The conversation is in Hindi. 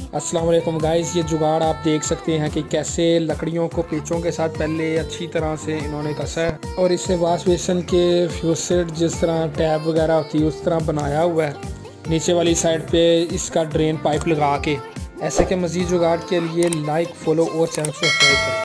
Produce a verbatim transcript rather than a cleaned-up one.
अस्सलाम वालेकुम गाइस, ये जुगाड़ आप देख सकते हैं कि कैसे लकड़ियों को पेचों के साथ पहले अच्छी तरह से इन्होंने कसा है और इससे वाश बेसन के फ्यूसेट जिस तरह टैब वगैरह होती है उस तरह बनाया हुआ है। नीचे वाली साइड पे इसका ड्रेन पाइप लगा के। ऐसे के मज़ीद जुगाड़ के लिए लाइक, फॉलो और चैनल सब्सक्राइब करें।